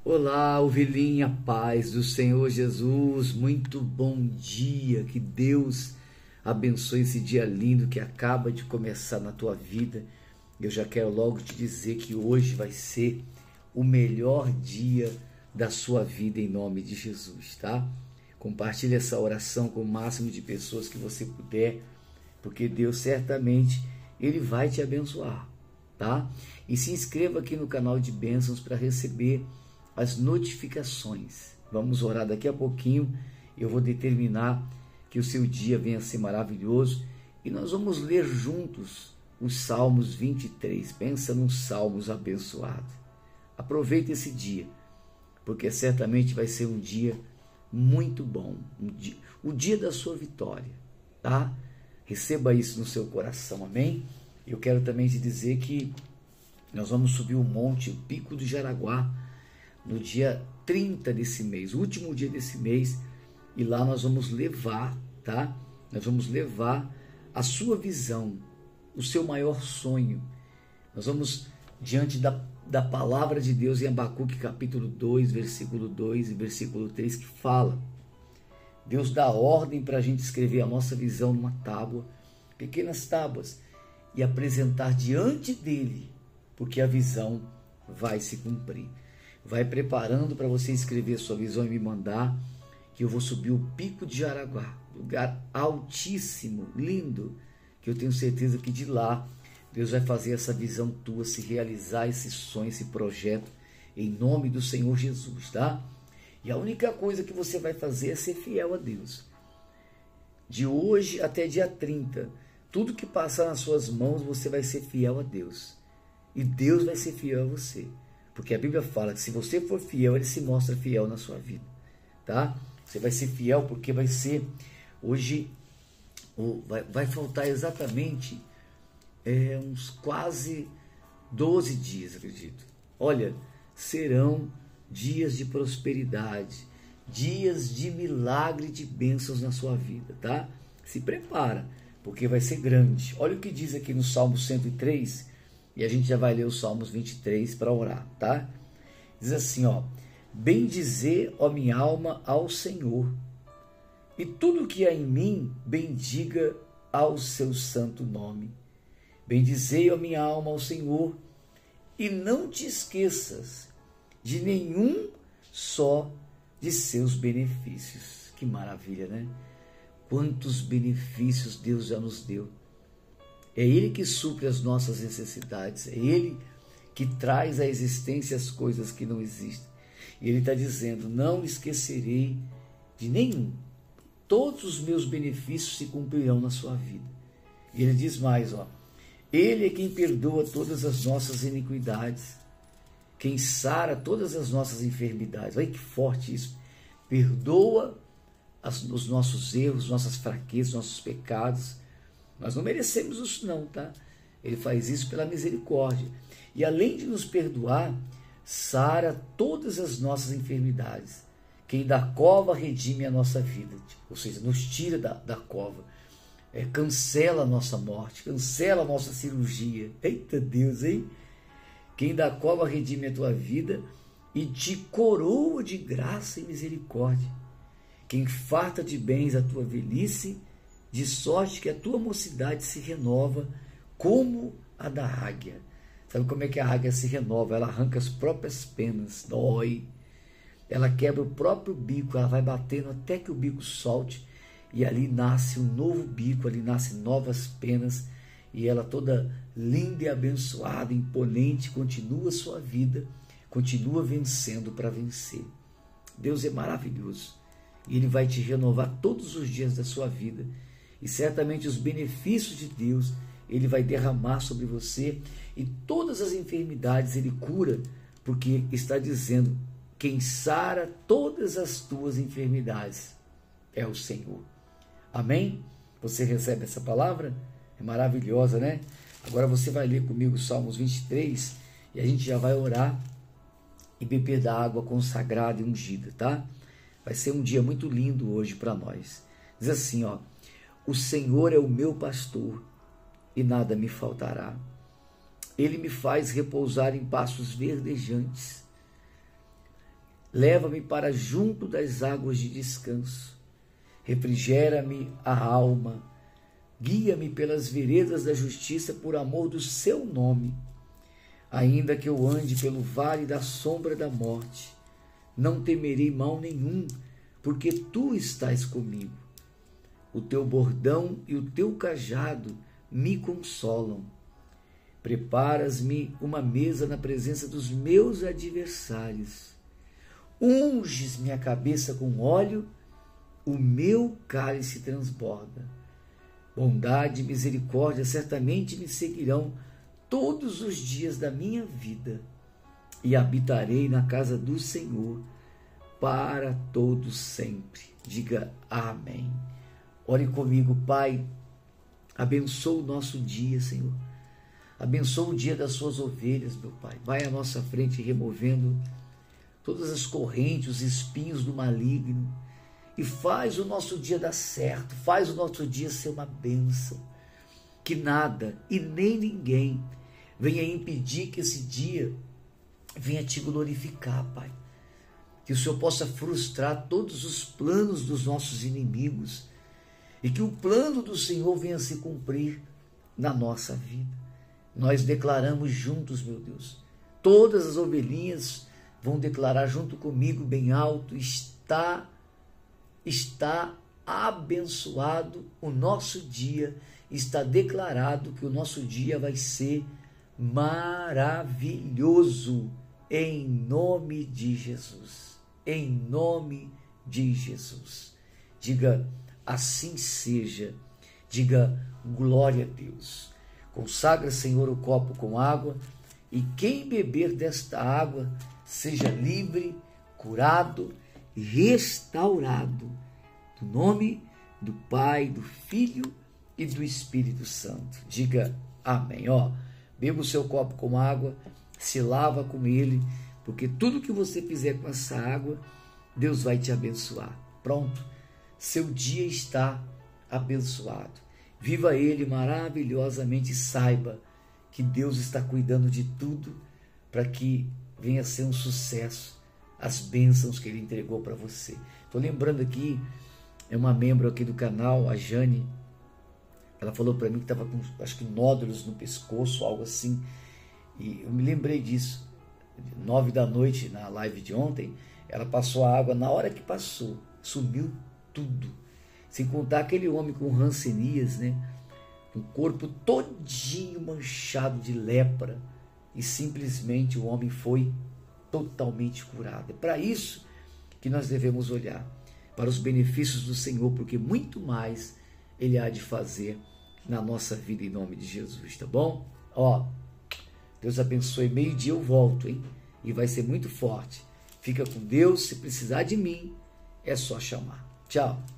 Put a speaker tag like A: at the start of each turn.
A: Olá, ovelhinha, paz do Senhor Jesus, muito bom dia, que Deus abençoe esse dia lindo que acaba de começar na tua vida. Eu já quero logo te dizer que hoje vai ser o melhor dia da sua vida em nome de Jesus, tá? Compartilhe essa oração com o máximo de pessoas que você puder, porque Deus certamente, Ele vai te abençoar, tá? E se inscreva aqui no canal de bênçãos para receber as notificações. Vamos orar daqui a pouquinho. Eu vou determinar que o seu dia venha a ser maravilhoso e nós vamos ler juntos os Salmos 23. Pensa num Salmos abençoado. Aproveita esse dia, porque certamente vai ser um dia muito bom, o dia da sua vitória, tá? Receba isso no seu coração, amém? Eu quero também te dizer que nós vamos subir o monte, o Pico do Jaraguá, no dia 30 desse mês, o último dia desse mês, e lá nós vamos levar, tá? Nós vamos levar a sua visão, o seu maior sonho. Nós vamos diante da palavra de Deus em Abacuque capítulo 2, versículo 2 e versículo 3, que fala. Deus dá ordem para a gente escrever a nossa visão numa tábua, pequenas tábuas, e apresentar diante dele, porque a visão vai se cumprir. Vai preparando para você escrever a sua visão e me mandar, que eu vou subir o Pico de Jaraguá, lugar altíssimo, lindo, que eu tenho certeza que de lá Deus vai fazer essa visão tua se realizar, esse sonho, esse projeto, em nome do Senhor Jesus, tá? E a única coisa que você vai fazer é ser fiel a Deus. De hoje até dia 30, tudo que passar nas suas mãos, você vai ser fiel a Deus. E Deus vai ser fiel a você. Porque a Bíblia fala que se você for fiel, Ele se mostra fiel na sua vida, tá? Você vai ser fiel porque vai ser, hoje, vai faltar exatamente uns quase 12 dias, acredito. Olha, serão dias de prosperidade, dias de milagre, de bênçãos na sua vida, tá? Se prepara, porque vai ser grande. Olha o que diz aqui no Salmo 103, e a gente já vai ler os Salmos 23 para orar, tá? Diz assim, ó: bendizer, ó minha alma, ao Senhor, e tudo que há em mim, bendiga ao seu santo nome. Bendizei, ó minha alma, ao Senhor, e não te esqueças de nenhum só de seus benefícios. Que maravilha, né? Quantos benefícios Deus já nos deu. É Ele que supre as nossas necessidades, é Ele que traz à existência as coisas que não existem. E Ele está dizendo, não esquecerei de nenhum. Todos os meus benefícios se cumprirão na sua vida. E Ele diz mais, ó: Ele é quem perdoa todas as nossas iniquidades, quem sara todas as nossas enfermidades. Olha que forte isso. Perdoa os nossos erros, nossas fraquezas, nossos pecados. Nós não merecemos isso não, tá? Ele faz isso pela misericórdia. E além de nos perdoar, sara todas as nossas enfermidades. Quem da cova redime a nossa vida, ou seja, nos tira da cova. Cancela a nossa morte, cancela a nossa cirurgia. Eita Deus, hein? Quem da cova redime a tua vida e te coroa de graça e misericórdia. Quem farta de bens a tua velhice, de sorte que a tua mocidade se renova como a da águia. Sabe como é que a águia se renova? Ela arranca as próprias penas, dói. Ela quebra o próprio bico, ela vai batendo até que o bico solte, e ali nasce um novo bico, ali nascem novas penas, e ela toda linda e abençoada, imponente, continua a sua vida, continua vencendo para vencer. Deus é maravilhoso, e Ele vai te renovar todos os dias da sua vida, e certamente os benefícios de Deus Ele vai derramar sobre você, e todas as enfermidades Ele cura, porque está dizendo, quem sara todas as tuas enfermidades é o Senhor. Amém? Você recebe essa palavra? É maravilhosa, né? Agora você vai ler comigo Salmos 23 e a gente já vai orar e beber da água consagrada e ungida, tá? Vai ser um dia muito lindo hoje para nós. Diz assim, ó: o Senhor é o meu pastor e nada me faltará. Ele me faz repousar em pastos verdejantes. Leva-me para junto das águas de descanso. Refrigera-me a alma. Guia-me pelas veredas da justiça por amor do seu nome. Ainda que eu ande pelo vale da sombra da morte, não temerei mal nenhum, porque tu estás comigo. O teu bordão e o teu cajado me consolam. Preparas-me uma mesa na presença dos meus adversários. Unges minha cabeça com óleo, o meu cálice transborda. Bondade e misericórdia certamente me seguirão todos os dias da minha vida, e habitarei na casa do Senhor para todos sempre. Diga amém. Ore comigo, Pai. Abençoa o nosso dia, Senhor. Abençoa o dia das suas ovelhas, meu Pai. Vai à nossa frente removendo todas as correntes, os espinhos do maligno, e faz o nosso dia dar certo, faz o nosso dia ser uma bênção. Que nada e nem ninguém venha impedir que esse dia venha te glorificar, Pai. Que o Senhor possa frustrar todos os planos dos nossos inimigos e que o plano do Senhor venha se cumprir na nossa vida. Nós declaramos juntos, meu Deus, todas as ovelhinhas vão declarar junto comigo bem alto: está abençoado o nosso dia, está declarado que o nosso dia vai ser maravilhoso, em nome de Jesus, em nome de Jesus. Diga assim seja, diga glória a Deus. Consagra, Senhor, o copo com água, e quem beber desta água seja livre, curado e restaurado, no nome do Pai, do Filho e do Espírito Santo. Diga amém. Beba o seu copo com água, se lava com ele, porque tudo que você fizer com essa água, Deus vai te abençoar. Pronto, seu dia está abençoado. Viva ele maravilhosamente e saiba que Deus está cuidando de tudo para que venha a ser um sucesso as bênçãos que ele entregou para você. Estou lembrando aqui, é uma membro aqui do canal, a Jane, ela falou para mim que estava com, acho que nódulos no pescoço, algo assim, e eu me lembrei disso. 9 da noite, na live de ontem, ela passou a água, na hora que passou, sumiu tudo. Sem contar aquele homem com rancenias, né? Com o corpo todinho manchado de lepra, e simplesmente o homem foi totalmente curado. É para isso que nós devemos olhar, para os benefícios do Senhor, porque muito mais Ele há de fazer na nossa vida, em nome de Jesus, tá bom? Deus abençoe. Meio-dia eu volto, hein? E vai ser muito forte. Fica com Deus. Se precisar de mim, é só chamar. Tchau.